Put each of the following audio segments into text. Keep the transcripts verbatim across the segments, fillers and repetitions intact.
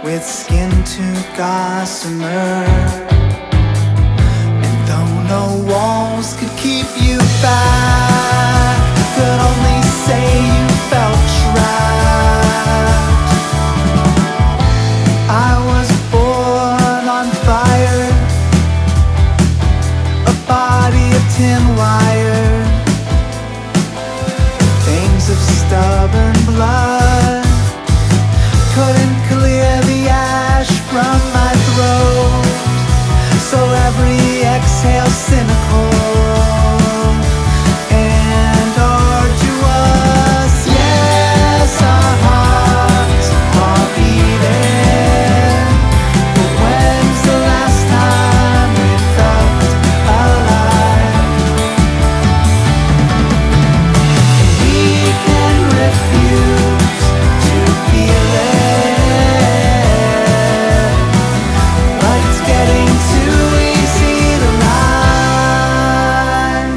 with skin to gossamer. And though no walls could keep you back, could only say you felt trapped. I was born on fire, a body of tin wire, veins of stubborn blood couldn't clear the ash from my throat. So every exhale cynical and arduous. Yes, our hearts are beating, but when's the last time we felt alive? We can refuse to feel it, but it's getting too easy to lie.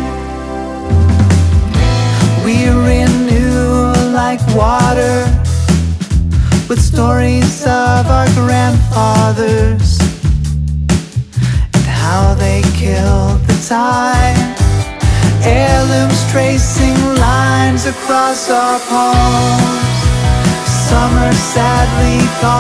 We renew like water, with stories of our grandfathers and how they killed the time. Heirlooms tracing lines across our palms. Summer sadly gone.